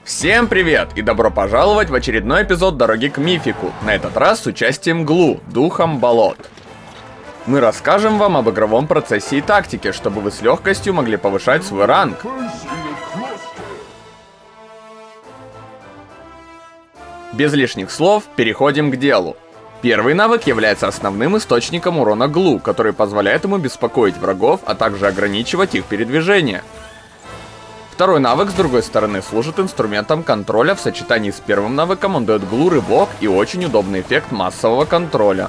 Всем привет и добро пожаловать в очередной эпизод Дороги к Мифику, на этот раз с участием Глу, духом болот. Мы расскажем вам об игровом процессе и тактике, чтобы вы с легкостью могли повышать свой ранг. Без лишних слов, переходим к делу. Первый навык является основным источником урона Глу, который позволяет ему беспокоить врагов, а также ограничивать их передвижение. Второй навык, с другой стороны, служит инструментом контроля. В сочетании с первым навыком он дает Глу рывок и очень удобный эффект массового контроля.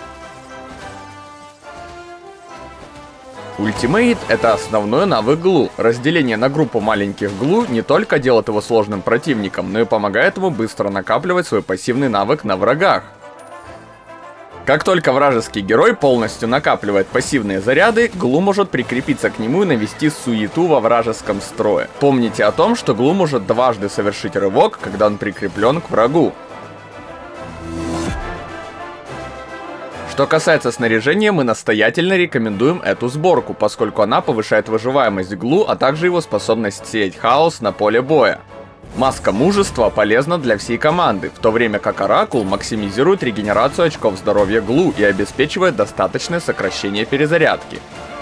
Ультимейт — это основной навык Глу. Разделение на группу маленьких Глу не только делает его сложным противником, но и помогает ему быстро накапливать свой пассивный навык на врагах. Как только вражеский герой полностью накапливает пассивные заряды, Глу может прикрепиться к нему и навести суету во вражеском строе. Помните о том, что Глу может дважды совершить рывок, когда он прикреплен к врагу. Что касается снаряжения, мы настоятельно рекомендуем эту сборку, поскольку она повышает выживаемость Глу, а также его способность сеять хаос на поле боя. Маска мужества полезна для всей команды, в то время как Оракул максимизирует регенерацию очков здоровья Глу и обеспечивает достаточное сокращение перезарядки.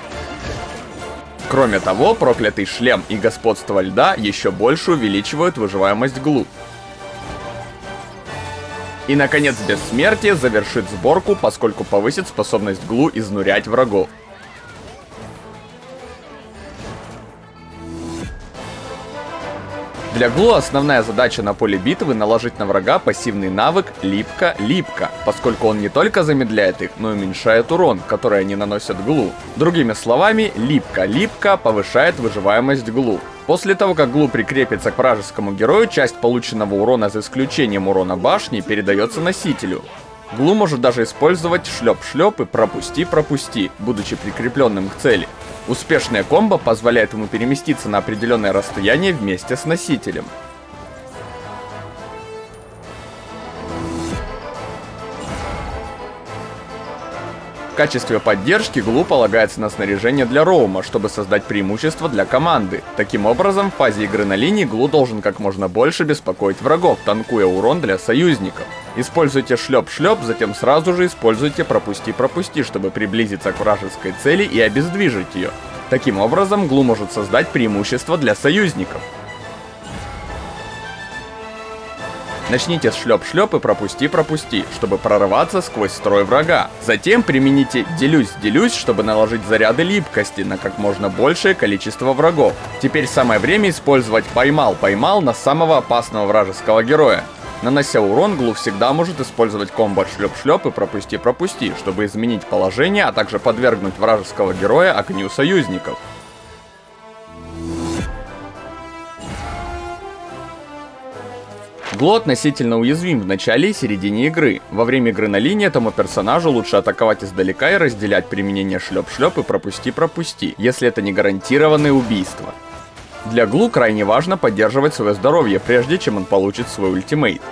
Кроме того, проклятый шлем и господство льда еще больше увеличивают выживаемость Глу. И наконец бессмертие завершит сборку, поскольку повысит способность Глу изнурять врагов. Для Глу основная задача на поле битвы — наложить на врага пассивный навык Липка-Липка, поскольку он не только замедляет их, но и уменьшает урон, который они наносят Глу. Другими словами, Липка-Липка повышает выживаемость Глу. После того, как Глу прикрепится к вражескому герою, часть полученного урона, за исключением урона башни, передается носителю. Глу может даже использовать шлеп-шлеп и пропусти-пропусти, будучи прикрепленным к цели. Успешная комбо позволяет ему переместиться на определенное расстояние вместе с носителем. В качестве поддержки Глу полагается на снаряжение для роума, чтобы создать преимущество для команды. Таким образом, в фазе игры на линии Глу должен как можно больше беспокоить врагов, танкуя урон для союзников. Используйте шлеп-шлеп, затем сразу же используйте пропусти-пропусти, чтобы приблизиться к вражеской цели и обездвижить ее. Таким образом, Глу может создать преимущество для союзников. Начните с шлеп-шлеп и пропусти-пропусти, чтобы прорываться сквозь строй врага. Затем примените делюсь-делюсь, чтобы наложить заряды липкости на как можно большее количество врагов. Теперь самое время использовать поймал-поймал на самого опасного вражеского героя. Нанося урон, Глу всегда может использовать комбо шлеп-шлеп и пропусти-пропусти, чтобы изменить положение, а также подвергнуть вражеского героя огню союзников. Глу относительно уязвим в начале и середине игры. Во время игры на линии этому персонажу лучше атаковать издалека и разделять применение шлеп-шлеп и пропусти-пропусти, если это не гарантированное убийство. Для Глу крайне важно поддерживать свое здоровье, прежде чем он получит свой ультимейт.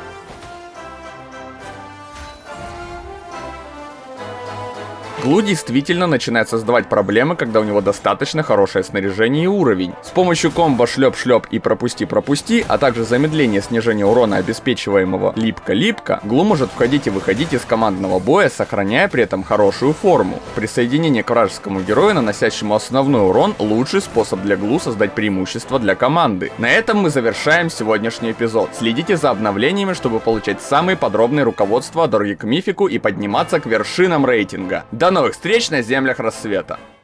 Глу действительно начинает создавать проблемы, когда у него достаточно хорошее снаряжение и уровень. С помощью комбо шлеп-шлеп и пропусти-пропусти, а также замедления снижения урона, обеспечиваемого липка-липка, Глу может входить и выходить из командного боя, сохраняя при этом хорошую форму. Присоединение к вражескому герою, наносящему основной урон, лучший способ для Глу создать преимущество для команды. На этом мы завершаем сегодняшний эпизод. Следите за обновлениями, чтобы получать самые подробные руководства о Дороге к Мифику и подниматься к вершинам рейтинга. До новых встреч на землях рассвета!